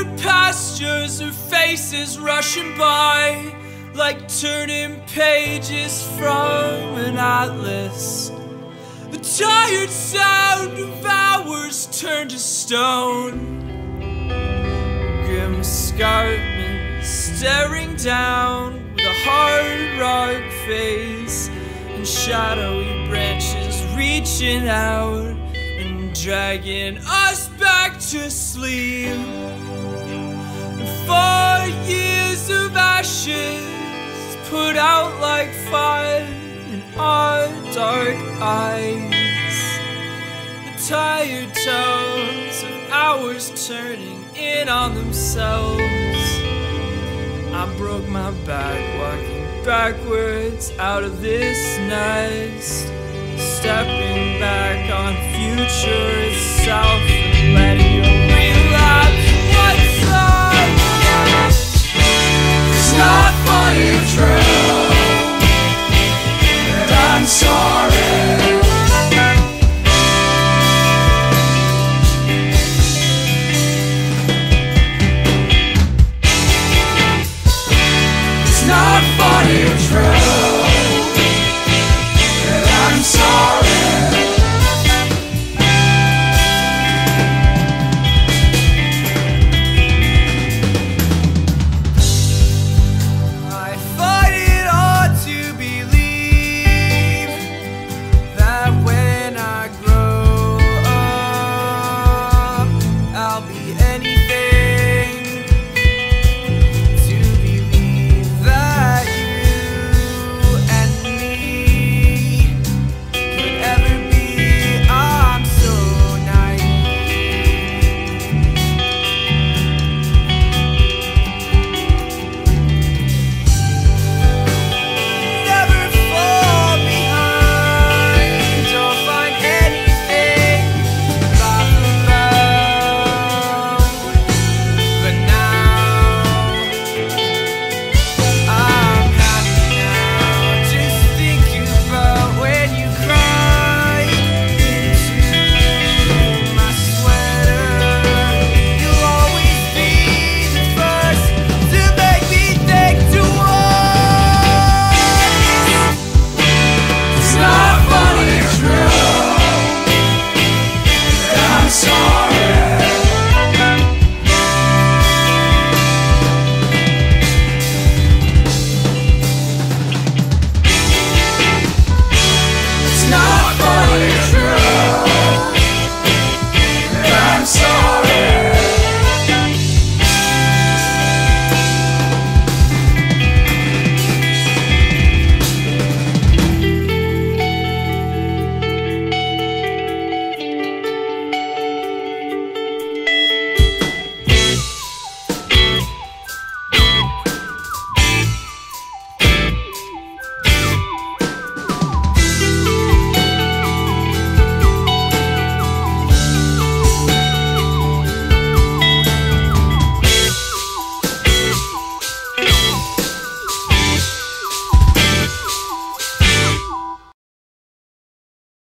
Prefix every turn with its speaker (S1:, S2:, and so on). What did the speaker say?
S1: tired pastures, her faces rushing by like turning pages from an atlas. The tired sound of hours turned to stone. Grim escarpment staring down with a hard rock face, and shadowy branches reaching out and dragging us back to sleep. And 4 years of ashes put out like fire in our dark eyes. The tired tones of hours turning in on themselves. I broke my back walking backwards out of this nest, stepping back on future itself.